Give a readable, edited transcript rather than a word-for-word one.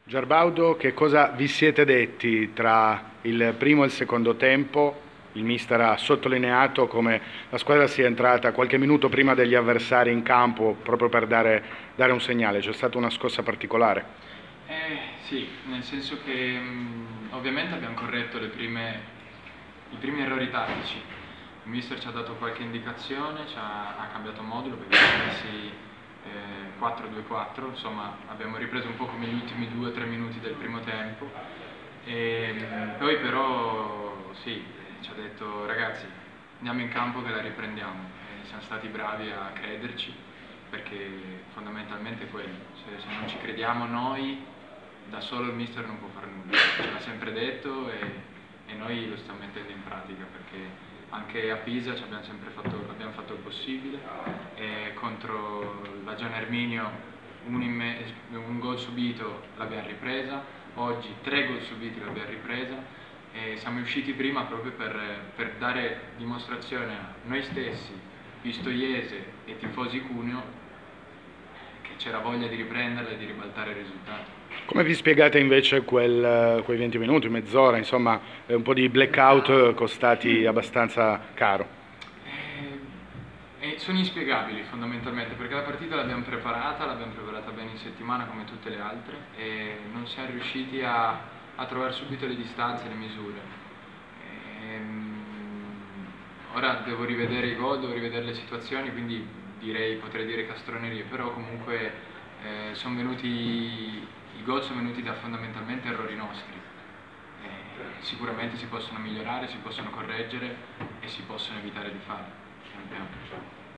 Giarbaudo, che cosa vi siete detti tra il primo e il secondo tempo? Il mister ha sottolineato come la squadra sia entrata qualche minuto prima degli avversari in campo proprio per dare un segnale. C'è stata una scossa particolare? Sì, nel senso che ovviamente abbiamo corretto i primi errori tattici. Il mister ci ha dato qualche indicazione, ha cambiato modulo perché siamo messi 4-2-4, insomma abbiamo ripreso un po' come gli ultimi 2-3 minuti del primo tempo. Poi però sì, ci ha detto ragazzi andiamo in campo che la riprendiamo e siamo stati bravi a crederci perché fondamentalmente è quello, se non ci crediamo noi da solo il mister non può fare nulla, ce l'ha sempre detto e noi lo stiamo mettendo in pratica perché anche a Pisa abbiamo fatto il possibile e contro il Bagione Erminio un gol subito l'abbiamo ripresa, oggi 3 gol subiti l'abbiamo ripresa e siamo usciti prima proprio per dare dimostrazione a noi stessi, Pistoiese e tifosi Cuneo che c'era voglia di riprenderla e di ribaltare il risultato. Come vi spiegate invece quei 20 minuti, mezz'ora, insomma, un po' di blackout costati abbastanza caro? Sono inspiegabili fondamentalmente perché la partita l'abbiamo preparata bene in settimana come tutte le altre e non siamo riusciti a trovare subito le distanze e le misure. Ora devo rivedere i gol, devo rivedere le situazioni, quindi potrei dire castronerie, però comunque i gol sono venuti da fondamentalmente errori nostri. Sicuramente si possono migliorare, si possono correggere e si possono evitare di fare. Pian piano.